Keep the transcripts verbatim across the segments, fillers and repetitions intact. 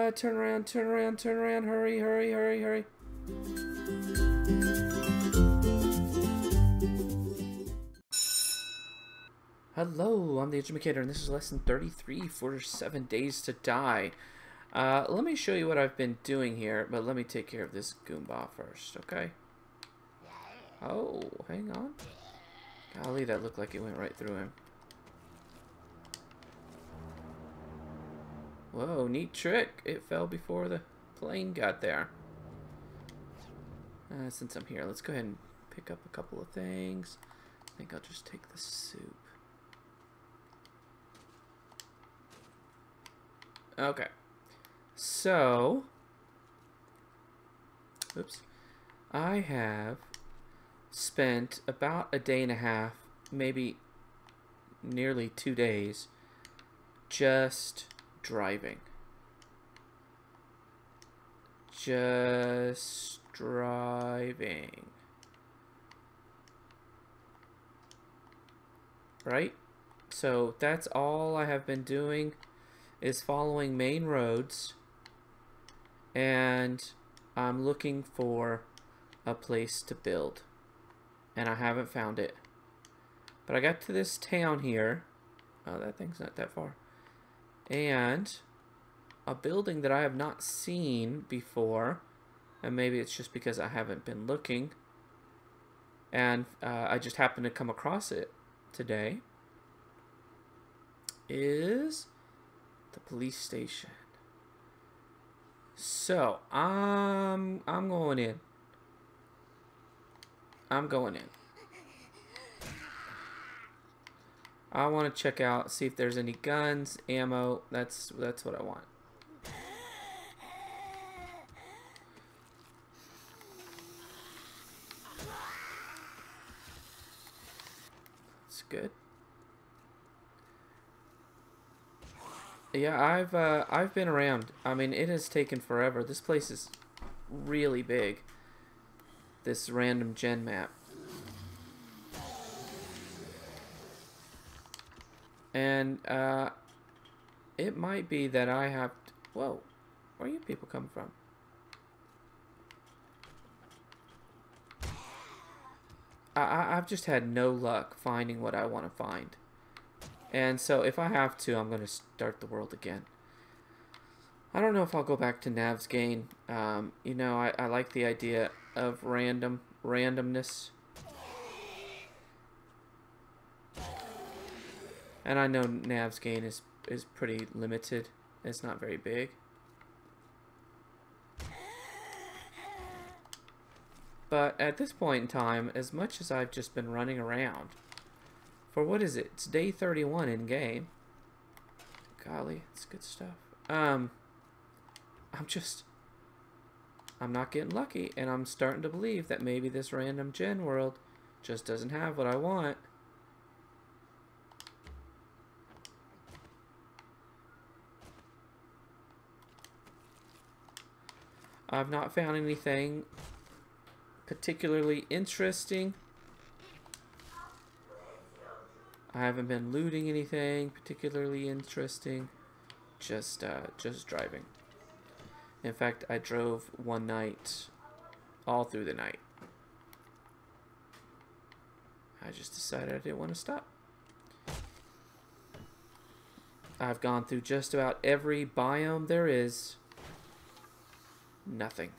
god, turn around, turn around, turn around, hurry, hurry, hurry, hurry. Hello, I'm the Educator, and this is lesson thirty-three for seven days to die. Uh, let me show you what I've been doing here, but let me take care of this Goomba first, okay? Oh, hang on. Golly, that looked like it went right through him. Whoa, neat trick. It fell before the plane got there. Uh, since I'm here, let's go ahead and pick up a couple of things. I think I'll just take the soup. Okay. So, oops. I have spent about a day and a half, maybe nearly two days, just driving. Just driving. Right? So that's all I have been doing, is following main roads, and I'm looking for a place to build, and I haven't found it. But I got to this town here. Oh, that thing's not that far. And a building that I have not seen before, and maybe it's just because I haven't been looking, and uh, I just happened to come across it today, is the police station. So I'm I'm going in. I'm going in. I want to check out, see if there's any guns, ammo. That's that's what I want. That's good. Yeah, I've uh, I've been around. I mean, it has taken forever. This place is really big. This random gen map. And uh, it might be that I have to, whoa, where are you people coming from? I, I, I've just had no luck finding what I want to find. And so if I have to, I'm going to start the world again. I don't know if I'll go back to Nav's Gain. Um, you know, I, I like the idea of random randomness. And I know Nav's Gain is, is pretty limited. It's not very big. But at this point in time, as much as I've just been running around, for what is it? It's day thirty-one in game. Golly, it's good stuff. Um, I'm just, I'm not getting lucky, and I'm starting to believe that maybe this random gen world just doesn't have what I want. I've not found anything particularly interesting. I haven't been looting anything particularly interesting. Just, uh, just driving. In fact, I drove one night, all through the night. I just decided I didn't want to stop. I've gone through just about every biome there is. Nothing.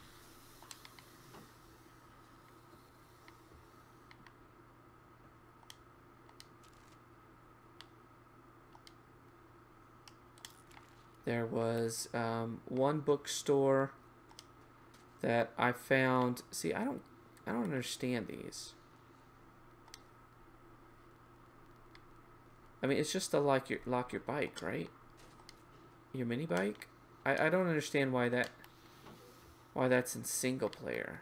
There was um, one bookstore that I found. See, I don't, I don't understand these. I mean, it's just to lock your lock your bike, right? Your mini bike. I I don't understand why that, why that's in single player.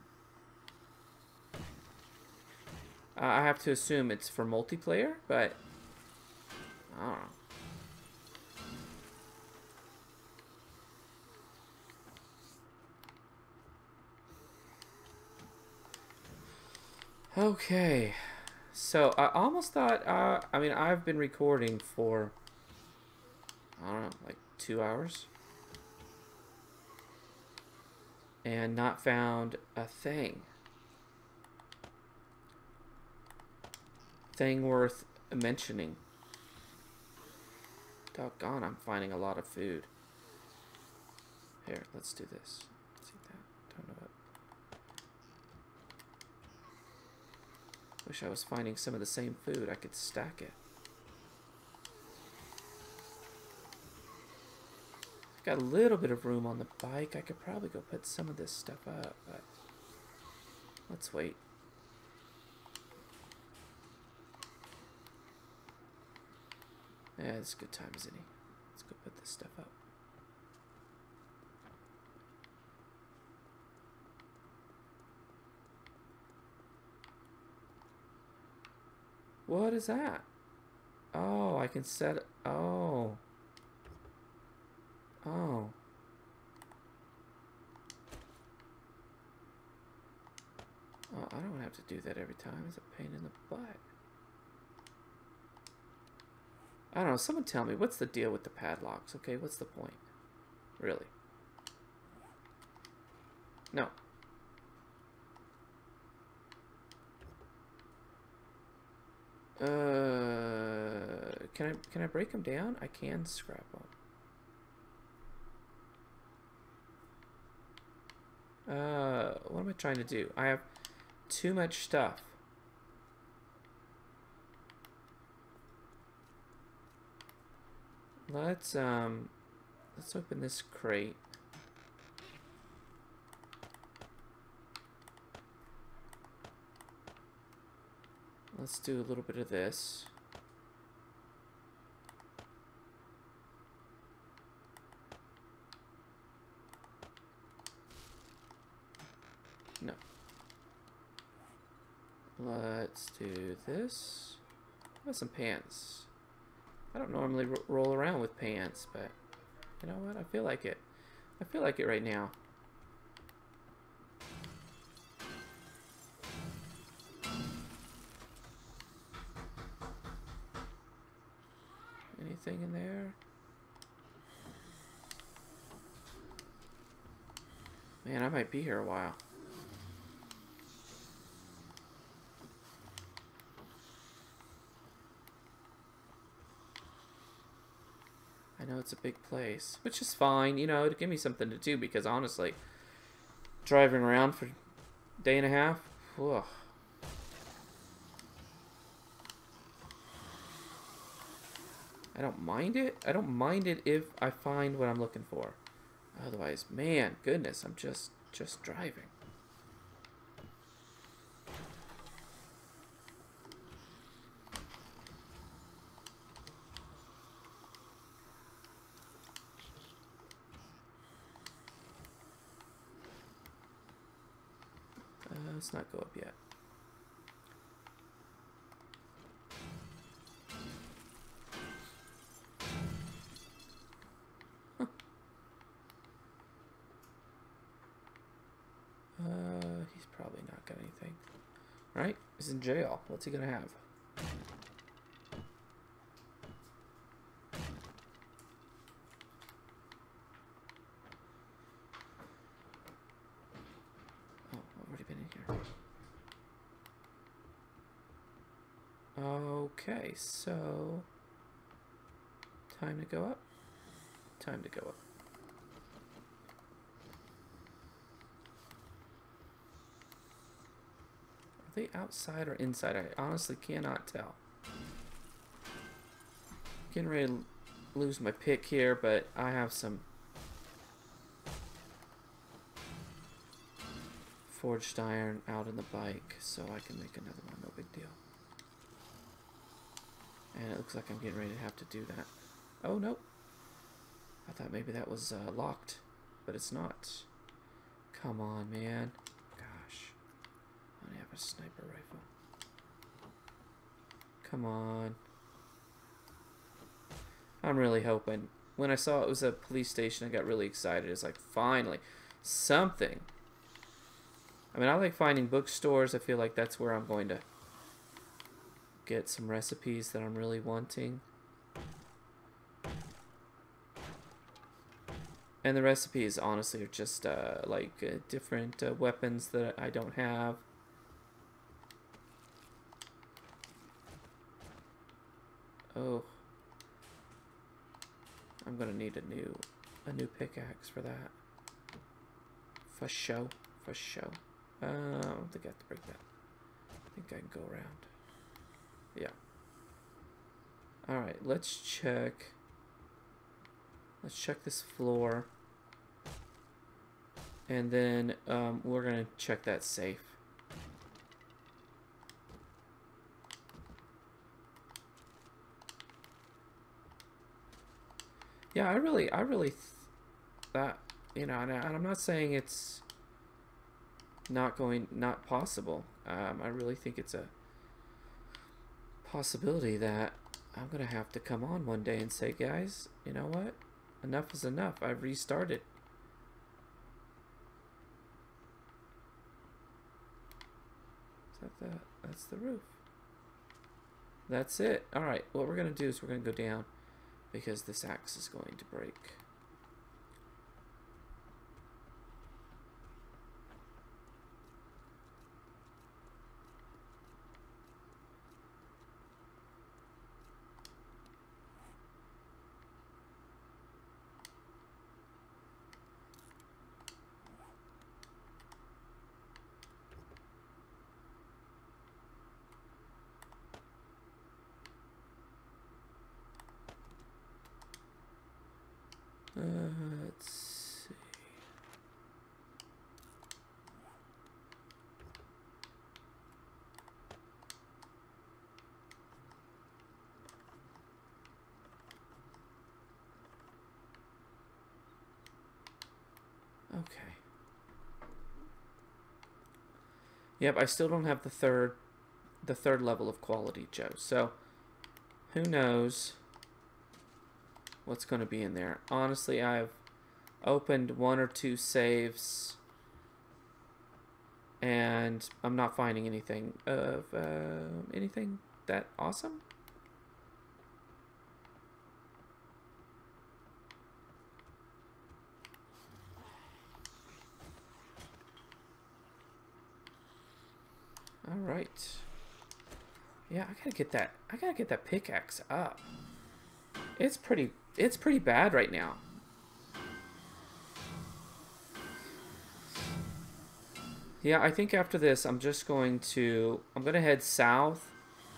Uh, I have to assume it's for multiplayer, but I don't know. Okay, so I almost thought, uh, I mean, I've been recording for, I don't know, like two hours. and not found a thing. Thing worth mentioning. Doggone, I'm finding a lot of food. Here, let's do this. Let's eat that. Don't know what. Wish I was finding some of the same food. I could stack it. Got a little bit of room on the bike. I could probably go put some of this stuff up, but let's wait. Yeah, it's a good time, isn't he? Let's go put this stuff up. What is that? Oh, I can set... Oh. Oh. Oh, I don't have to do that every time. It's a pain in the butt. I don't know. Someone tell me, what's the deal with the padlocks? Okay, what's the point? Really? No. Uh, can I can I break them down? I can scrap them. Uh, what am I trying to do? I have too much stuff. Let's um, let's open this crate. Let's do a little bit of this. No. Let's do this. What about some pants? I don't normally ro roll around with pants, but you know what? I feel like it. I feel like it right now. Anything in there? Man, I might be here a while. I know it's a big place, which is fine, you know, it'll give me something to do, because honestly, driving around for a day and a half, ugh. I don't mind it. I don't mind it if I find what I'm looking for. Otherwise, man, goodness, I'm just, just driving. Uh, let's not go up yet. Uh, he's probably not got anything. Right? He's in jail. What's he gonna have? Oh, I've already been in here. Okay, so time to go up. Time to go up. Are they outside or inside? I honestly cannot tell. Getting ready to lose my pick here, but I have some forged iron out in the bike, so I can make another one. No big deal. And it looks like I'm getting ready to have to do that. Oh, nope. I thought maybe that was uh, locked, but it's not. Come on, man. Gosh. I only have a sniper rifle. Come on. I'm really hoping. When I saw it was a police station, I got really excited. It's like, finally, something. I mean, I like finding bookstores. I feel like that's where I'm going to get some recipes that I'm really wanting. And the recipes, honestly, are just uh, like uh, different uh, weapons that I don't have. Oh, I'm gonna need a new, a new pickaxe for that. For show, for show. Uh, I don't think I have to break that. I think I can go around. Yeah. All right, let's check. Let's check this floor. And then um, we're going to check that safe. Yeah, I really, I really, th that, you know, and, I, and I'm not saying it's not going, not possible. Um, I really think it's a possibility that I'm going to have to come on one day and say, guys, you know what? Enough is enough. I've restarted. Is that the, that's the roof. That's it. All right, what we're going to do is we're going to go down because this axe is going to break. Uh, let's see. Okay. Yep, I still don't have the third the third level of quality, Joe. So who knows what's going to be in there. Honestly, I've opened one or two saves and I'm not finding anything of uh, anything that awesome. All right. Yeah, I gotta get that. I gotta get that pickaxe up. It's pretty. It's pretty bad right now. Yeah, I think after this, I'm just going to. I'm gonna head south.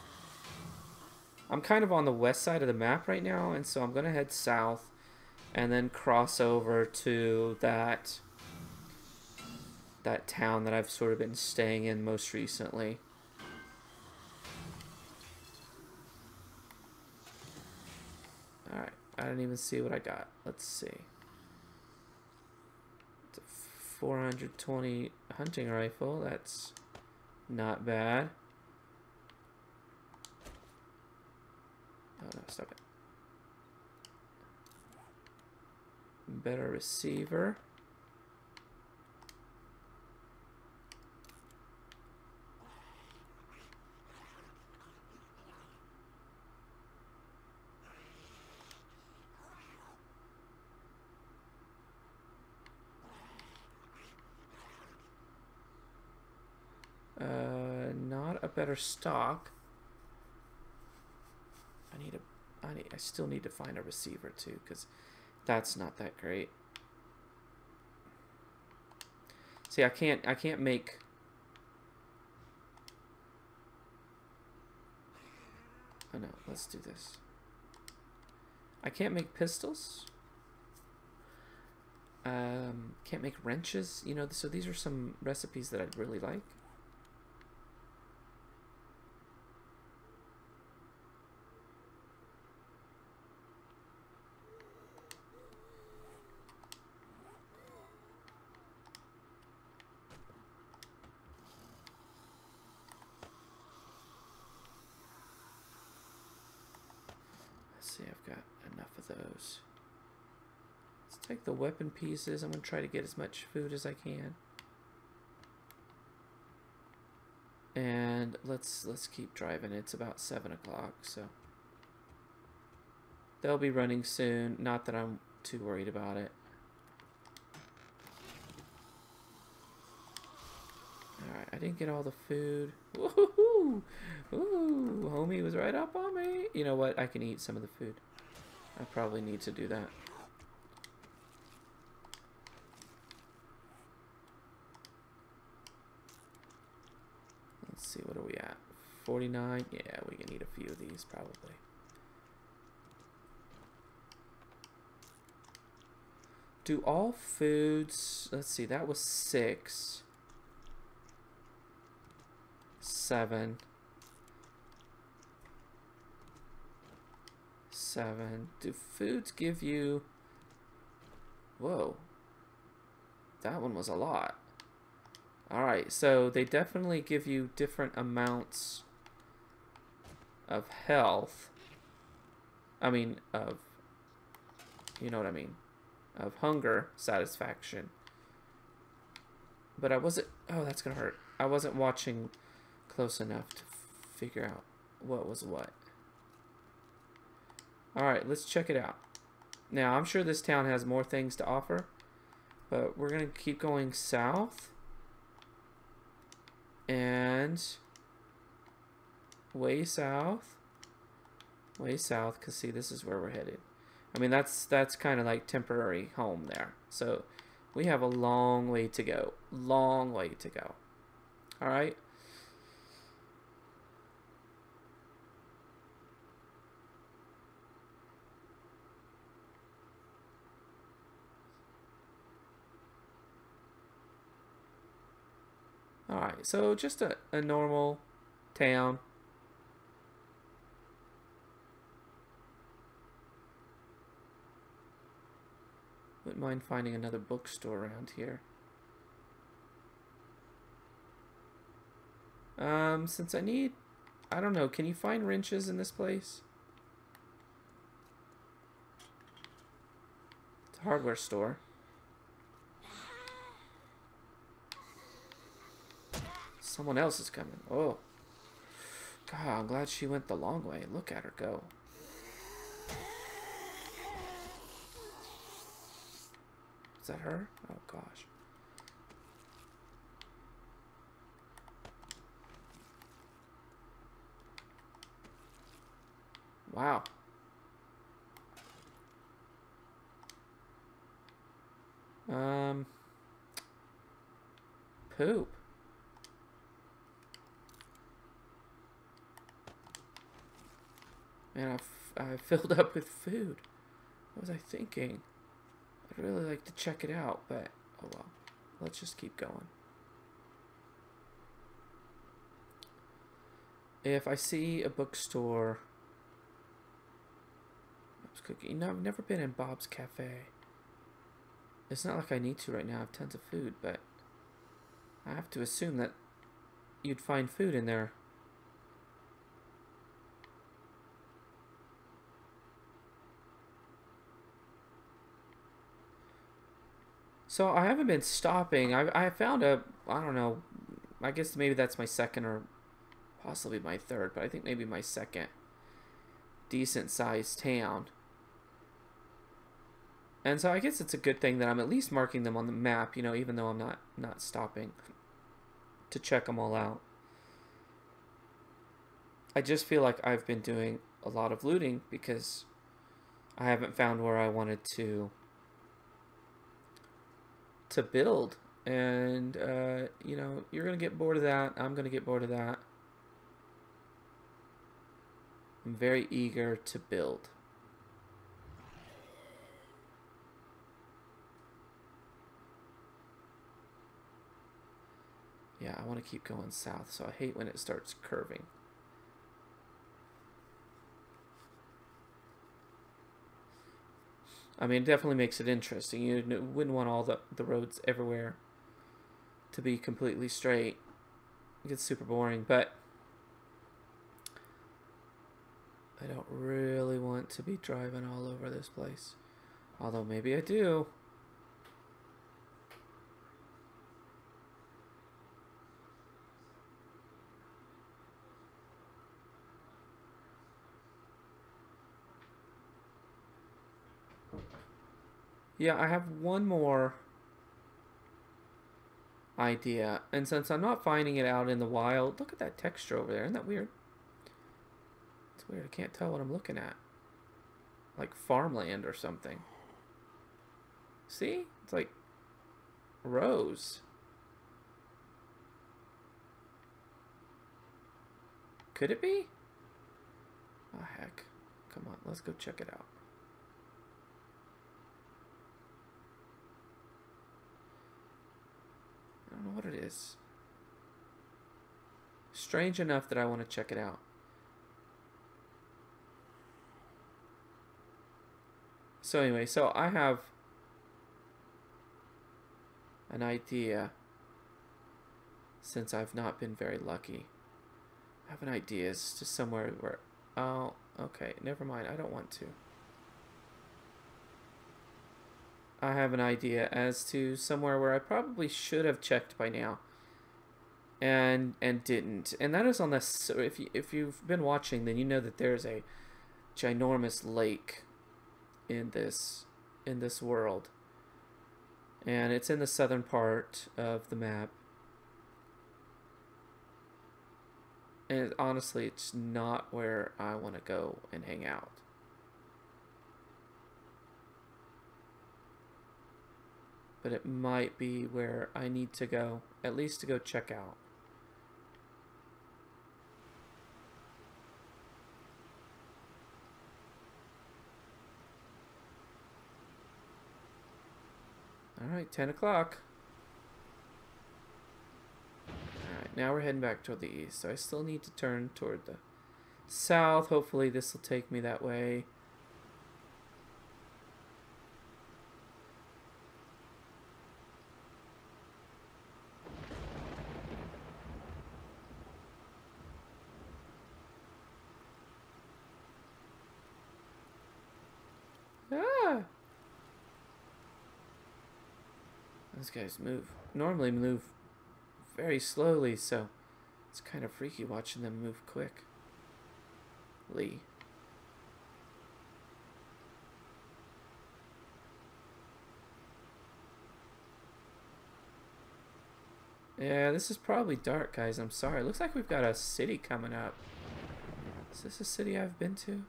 I'm kind of on the west side of the map right now, and so I'm gonna head south, and then cross over to that. That town that I've sort of been staying in most recently. Alright, I didn't even see what I got. Let's see. It's a four hundred twenty hunting rifle. That's not bad. Oh no, stop it. Better receiver. Uh, not a better stock. I need a. I need. I still need to find a receiver too, because that's not that great. See, I can't. I can't make. Oh no. Let's do this. I can't make pistols. Um, can't make wrenches. You know. So these are some recipes that I'd really like. See, I've got enough of those. Let's take the weapon pieces. I'm gonna try to get as much food as I can. And let's let's keep driving. It's about seven o'clock, so they'll be running soon. Not that I'm too worried about it. Alright, I didn't get all the food. Woohoo! Ooh, homie was right up on me. You know what? I can eat some of the food. I probably need to do that. Let's see, what are we at? forty-nine? Yeah, we can eat a few of these probably. Do all foods... Let's see, that was six. Seven. Seven. Do foods give you... Whoa. That one was a lot. Alright, so they definitely give you different amounts of health. I mean, of... You know what I mean. Of hunger satisfaction. But I wasn't... Oh, that's gonna hurt. I wasn't watching close enough to figure out what was what. Alright, let's check it out. Now, I'm sure this town has more things to offer, but we're gonna keep going south. And... Way south. Way south, because see, this is where we're headed. I mean, that's that's kind of like temporary home there. So we have a long way to go. Long way to go. All right. All right. So just a, a normal town. Wouldn't mind finding another bookstore around here. Um, since I need... I don't know, can you find wrenches in this place? It's a hardware store. Someone else is coming. Oh. God, I'm glad she went the long way. Look at her go. Is that her? Oh, gosh. Wow. Um. Poop. Man, I, I filled up with food. What was I thinking? I'd really like to check it out, but oh well. Let's just keep going. If I see a bookstore... Bob's Cookie. No, I've never been in Bob's Cafe. It's not like I need to right now. I have tons of food, but I have to assume that you'd find food in there. So I haven't been stopping. I I found a, I don't know, I guess maybe that's my second or possibly my third, but I think maybe my second decent sized town. And so I guess it's a good thing that I'm at least marking them on the map, you know, even though I'm not not stopping to check them all out. I just feel like I've been doing a lot of looting because I haven't found where I wanted to to build, and uh, you know, you're gonna get bored of that. I'm gonna get bored of that. I'm very eager to build. Yeah, I want to keep going south, so I hate when it starts curving. I mean, it definitely makes it interesting. You wouldn't want all the, the roads everywhere to be completely straight. It gets super boring, but I don't really want to be driving all over this place. Although maybe I do. Yeah, I have one more. idea. And since I'm not finding it out in the wild, look at that texture over there. Isn't that weird? It's weird. I can't tell what I'm looking at. Like farmland or something. See? It's like rows. Could it be? Oh, heck. Come on, let's go check it out. I don't know what it is. Strange enough that I want to check it out. So anyway, so I have an idea, since I've not been very lucky. I have an idea as to somewhere where... Oh, okay, never mind. I don't want to. I have an idea as to somewhere where I probably should have checked by now, and and didn't. And that is on this. So if you if you've been watching, then you know that there's a ginormous lake in this in this world, and it's in the southern part of the map. And honestly, it's not where I want to go and hang out. But it might be where I need to go, at least to go check out. Alright, ten o'clock. Alright, now we're heading back toward the east. So I still need to turn toward the south. Hopefully this will take me that way. Ah! Those guys move. Normally move very slowly, so it's kind of freaky watching them move quick. Lee. Yeah, this is probably dark, guys. I'm sorry. It looks like we've got a city coming up. Is this a city I've been to?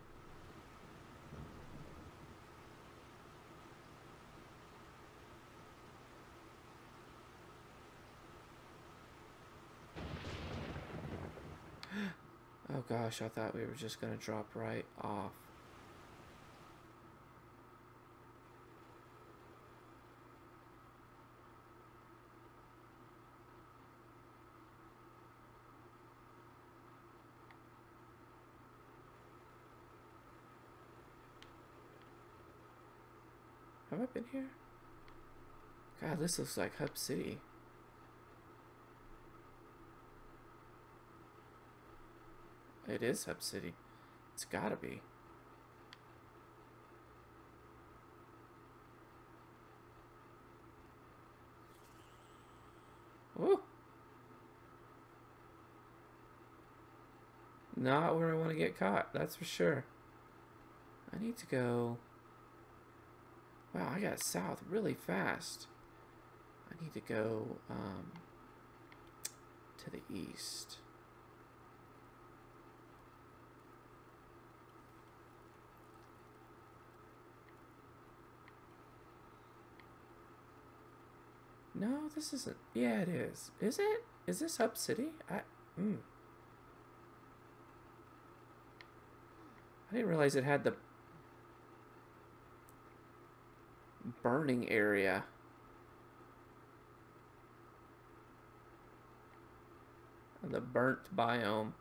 Oh gosh, I thought we were just gonna drop right off. Have I been here? God, this looks like Hub City. It is Hub City. It's gotta be. Woo! Not where I want to get caught, that's for sure. I need to go... Wow, I got south really fast. I need to go um, to the east. No, this isn't. Yeah, it is. Is it? Is this Hub City? I. Mm. I didn't realize it had the burning area. The burnt biome.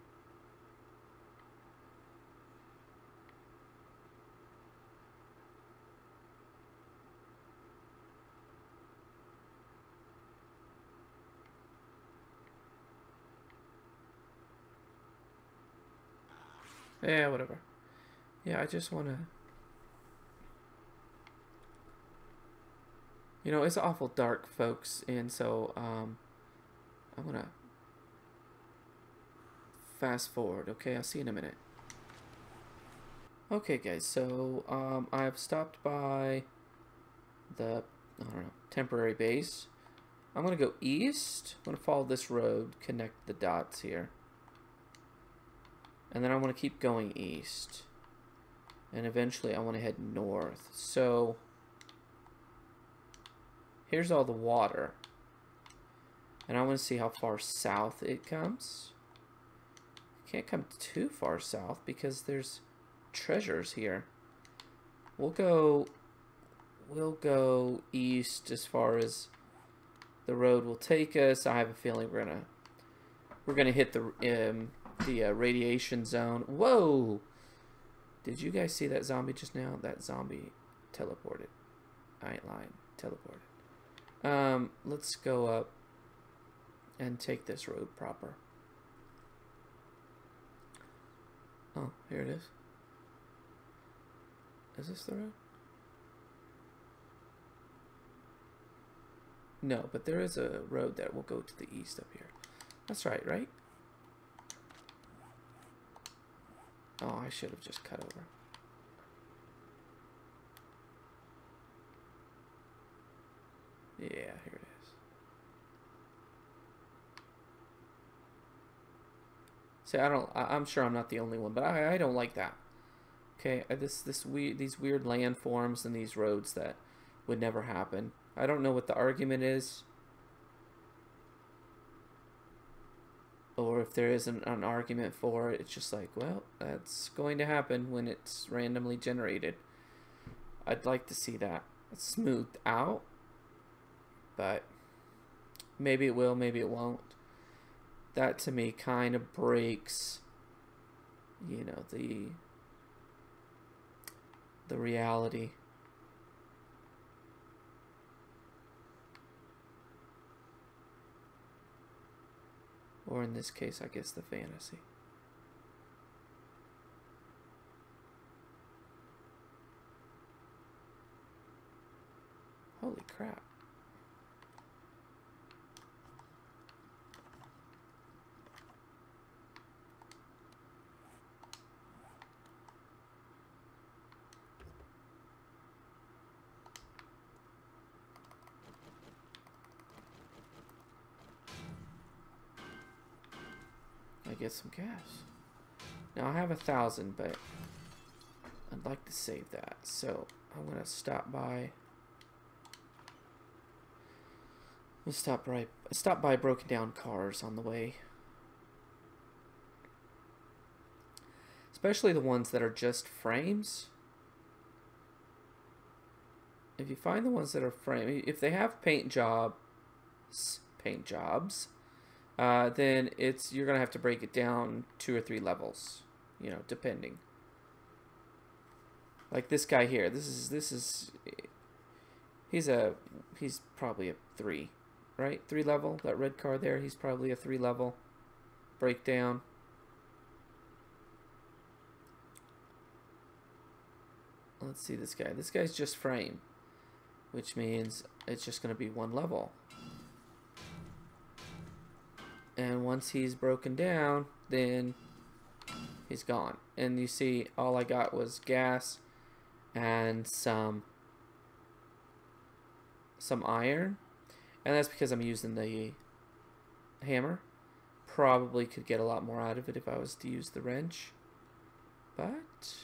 Yeah, whatever. Yeah, I just want to... You know, it's awful dark, folks, and so um, I'm going to fast forward, okay? I'll see you in a minute. Okay, guys, so um, I've stopped by the, I don't know, temporary base. I'm going to go east. I'm going to follow this road, connect the dots here. And then I want to keep going east. And eventually I want to head north. So here's all the water. And I want to see how far south it comes. Can't come too far south because there's treasures here. We'll go we'll go east as far as the road will take us. I have a feeling we're gonna we're gonna hit the um, the uh, radiation zone. Whoa! Did you guys see that zombie just now? That zombie teleported. I ain't lying. Teleported. Um, let's go up and take this road proper. Oh, here it is. Is this the road? No, but there is a road that will go to the east up here. That's right, right? Oh, I should have just cut over. Yeah, here it is. See, I don't. I, I'm sure I'm not the only one, but I, I don't like that. Okay, this this weird these weird landforms and these roads that would never happen. I don't know what the argument is, or if there isn't an argument for it. It's just like, well, that's going to happen when it's randomly generated. I'd like to see that smoothed out, but maybe it will, maybe it won't. That to me kind of breaks, you know, the the reality. Or in this case, I guess the fantasy. Holy crap. Get some gas. Now I have a thousand, but I'd like to save that, so I'm gonna stop by. We'll stop right. Stop by broken down cars on the way, especially the ones that are just frames. If you find the ones that are frame, if they have paint jobs, paint jobs. Uh, then it's you're gonna have to break it down two or three levels, you know, depending. Like this guy here, this is this is he's a he's probably a three, right? Three level. That red car there, he's probably a three level breakdown. Let's see this guy. This guy's just frame, which means it's just gonna be one level. And once he's broken down, then he's gone. And you see, all I got was gas and some some iron. And that's because I'm using the hammer. Probably could get a lot more out of it if I was to use the wrench. But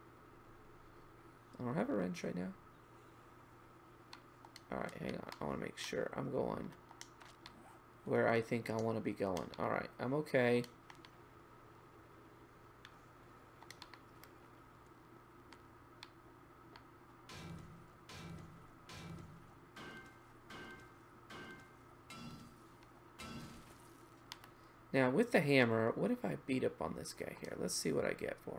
I don't have a wrench right now. Alright, hang on. I want to make sure I'm going where I think I want to be going. Alright, I'm okay. Now, with the hammer, what if I beat up on this guy here? Let's see what I get for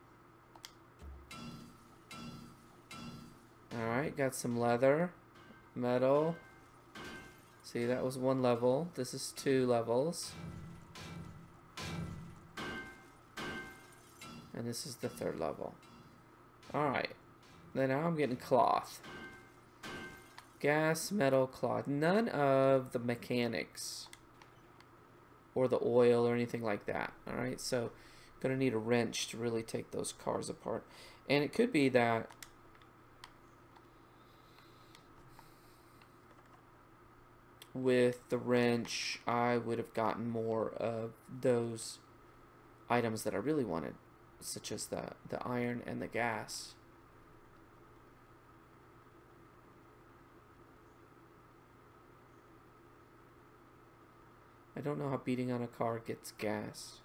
him. Alright, got some leather, metal. See, that was one level. This is two levels. And this is the third level. Alright. Then now I'm getting cloth. Gas, metal, cloth. None of the mechanics or the oil or anything like that. Alright, so gonna need a wrench to really take those cars apart. And it could be that with the wrench, I would have gotten more of those items that I really wanted, such as the, the iron and the gas. I don't know how beating on a car gets gas.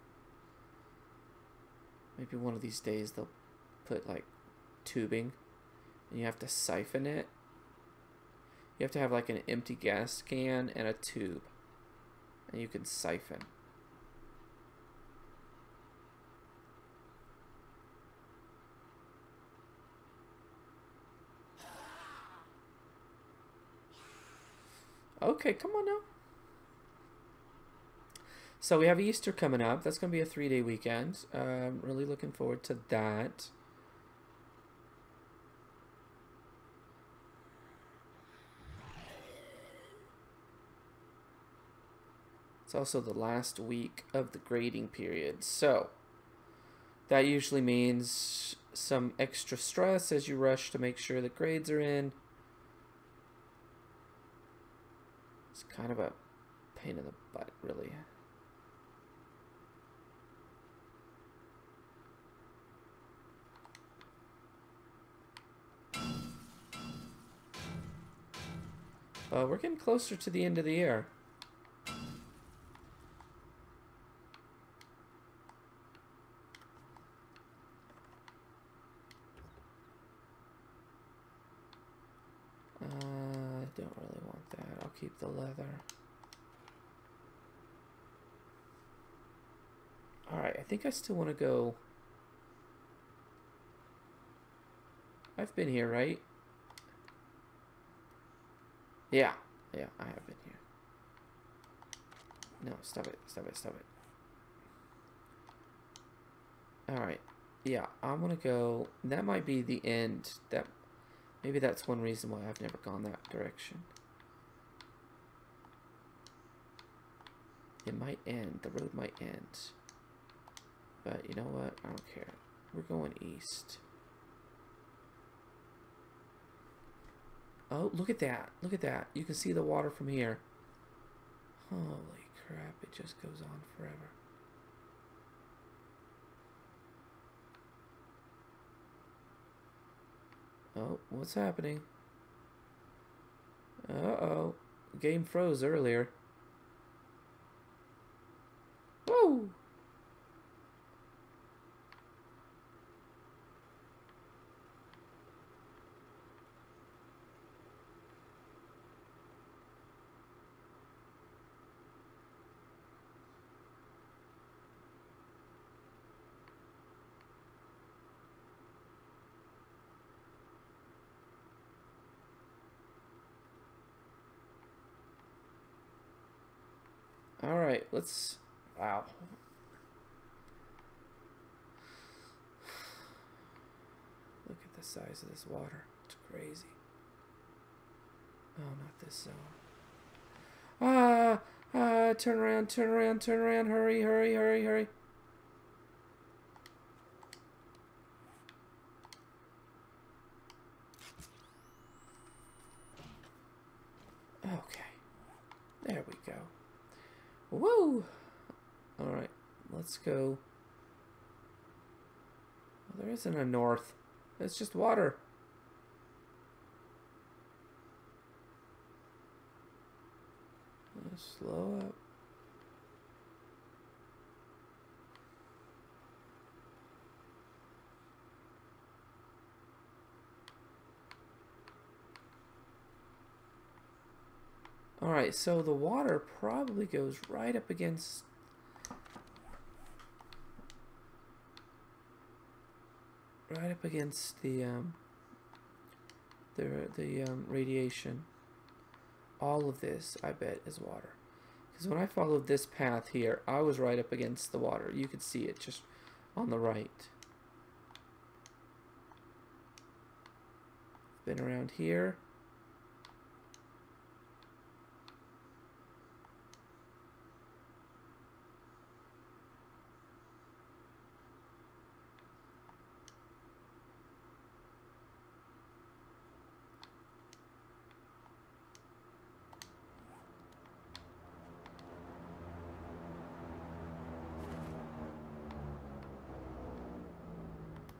Maybe one of these days they'll put like tubing and you have to siphon it. You have to have like an empty gas can and a tube, and you can siphon. Okay, come on now. So we have Easter coming up. That's going to be a three-day weekend. Uh, I'm really looking forward to that. It's also the last week of the grading period. So that usually means some extra stress as you rush to make sure the grades are in. It's kind of a pain in the butt, really. Uh, we're getting closer to the end of the year. Uh, I don't really want that. I'll keep the leather. Alright, I think I still want to go. I've been here, right? Yeah, yeah, I have been here. No, stop it, stop it, stop it. Alright, yeah, I'm gonna go. That might be the end. That maybe that's one reason why I've never gone that direction. It might end. The road might end. But you know what? I don't care. We're going east. Oh, look at that. Look at that. You can see the water from here. Holy crap. It just goes on forever. Oh, what's happening? Uh-oh. Game froze earlier. Woo! All right, let's. Wow. Look at the size of this water. It's crazy. Oh, not this zone. Ah, ah, turn around, turn around, turn around. Hurry, hurry, hurry, hurry. Okay. There we go. Woo! Alright, let's go. Well, there isn't a north. It's just water. Let's slow up. Alright, so the water probably goes right up against right up against the um the the um, radiation. All of this, I bet, is water. Because when I followed this path here, I was right up against the water. You could see it just on the right. Been around here.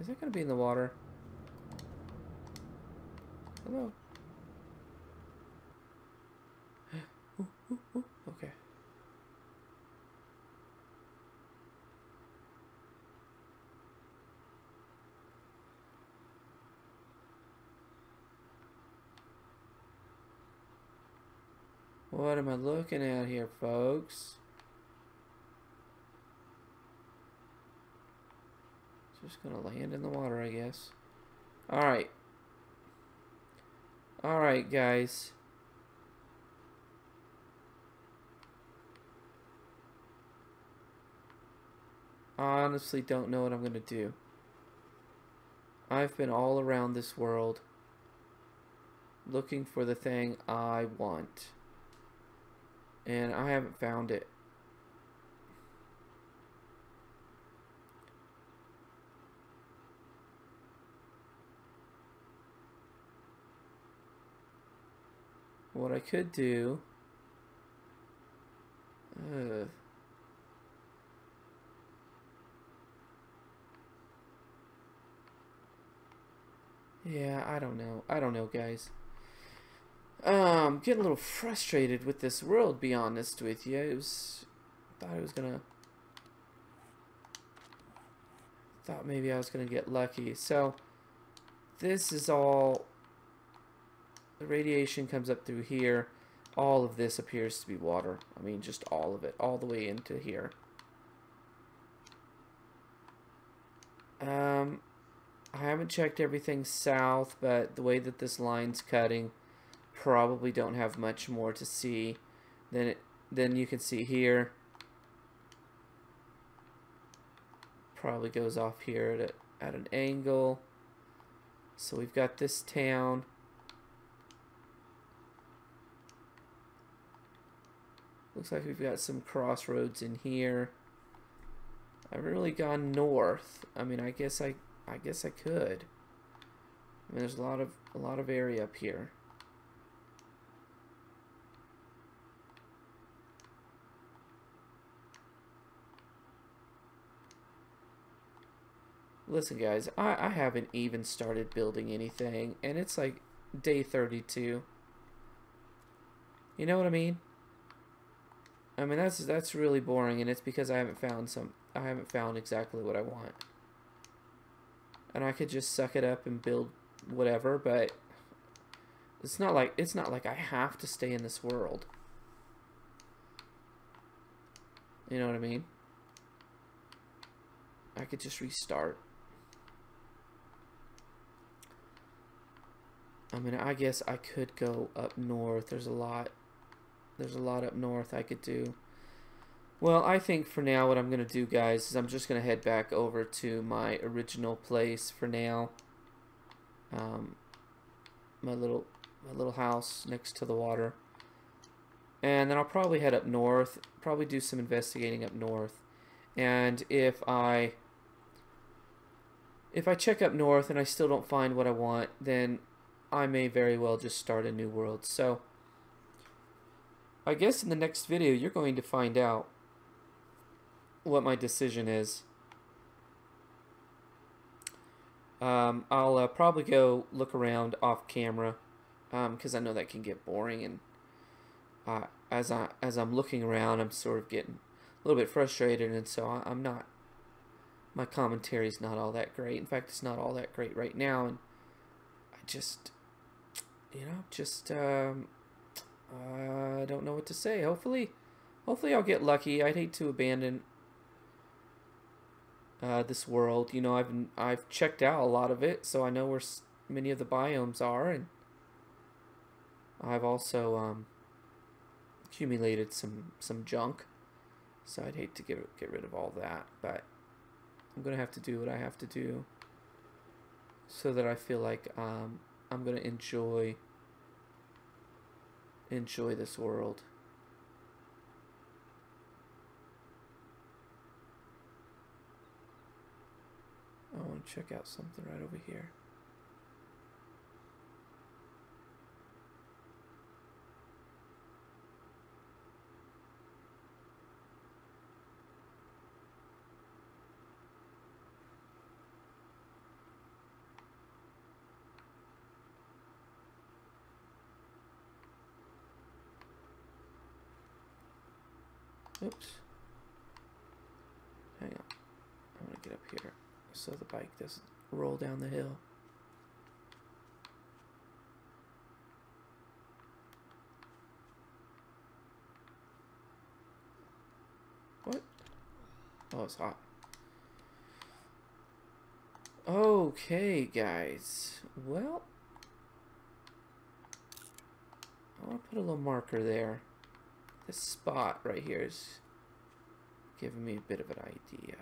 Is that gonna be in the water? Hello? Ooh, ooh, ooh. Okay. What am I looking at here, folks? Just gonna land in the water, I guess. Alright. Alright, guys. I honestly don't know what I'm gonna do. I've been all around this world looking for the thing I want. And I haven't found it. What I could do... Uh, yeah, I don't know. I don't know, guys. Um, getting a little frustrated with this world, be honest with you. It was... thought I was gonna... Thought maybe I was gonna get lucky. So, this is all... The radiation comes up through here. All of this appears to be water. I mean, just all of it. All the way into here. Um, I haven't checked everything south, but the way that this line's cutting, probably don't have much more to see than it, than you can see here. Probably goes off here at, a, at an angle. So we've got this town. Looks like we've got some crossroads in here. I haven't really gone north. I mean, I guess I, I guess I could. I mean, there's a lot of a lot of area up here. Listen, guys, I, I haven't even started building anything, and it's like day thirty-two. You know what I mean? I mean, that's that's really boring, and it's because I haven't found some I haven't found exactly what I want. And I could just suck it up and build whatever, but it's not like it's not like I have to stay in this world. You know what I mean? I could just restart. I mean, I guess I could go up north. There's a lot There's a lot up north I could do. Well, I think for now what I'm going to do, guys, is I'm just going to head back over to my original place for now. Um, my little my little house next to the water. And then I'll probably head up north, probably do some investigating up north. And if I if I check up north and I still don't find what I want, then I may very well just start a new world. So I guess in the next video, you're going to find out what my decision is. Um, I'll uh, probably go look around off camera, because um, I know that can get boring. And uh, as I as I'm looking around, I'm sort of getting a little bit frustrated, and so I, I'm not. My commentary is not all that great. In fact, it's not all that great right now, and I just, you know, just. Um, I uh, don't know what to say. Hopefully, hopefully I'll get lucky. I'd hate to abandon uh, this world. You know, I've I've checked out a lot of it, so I know where many of the biomes are, and I've also um, accumulated some some junk. So I'd hate to get get rid of all that, but I'm gonna have to do what I have to do, so that I feel like um, I'm gonna enjoy. enjoy this world. I want to check out something right over here. Oops. Hang on. I'm gonna get up here so the bike doesn't roll down the hill. What? Oh, it's hot. Okay, guys. Well, I want to put a little marker there. This spot right here is giving me a bit of an idea.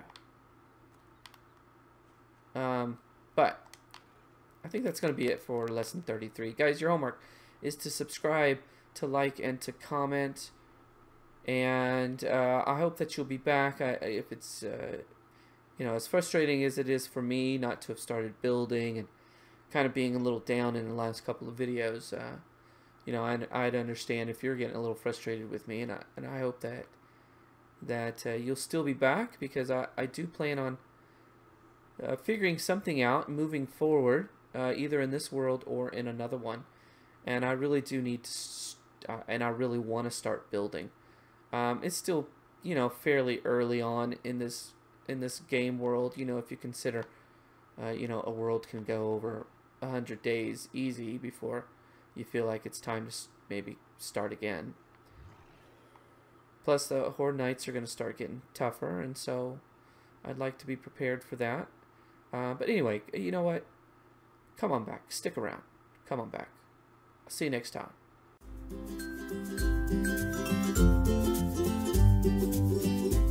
Um, but I think that's going to be it for lesson thirty-three. Guys, your homework is to subscribe, to like, and to comment. And uh, I hope that you'll be back. I, if it's, uh, you know, as frustrating as it is for me not to have started building and kind of being a little down in the last couple of videos, uh, you know, I'd, I'd understand if you're getting a little frustrated with me. And I, and I hope that that uh, you'll still be back, because I, I do plan on uh, figuring something out moving forward, uh, either in this world or in another one. And I really do need to, st uh, and I really want to start building. Um, it's still, you know, fairly early on in this in this game world. You know, if you consider, uh, you know, a world can go over a hundred days easy before you feel like it's time to maybe start again. Plus, the Horde Nights are going to start getting tougher, and so I'd like to be prepared for that. Uh, but anyway, you know what? Come on back. Stick around. Come on back. I'll see you next time.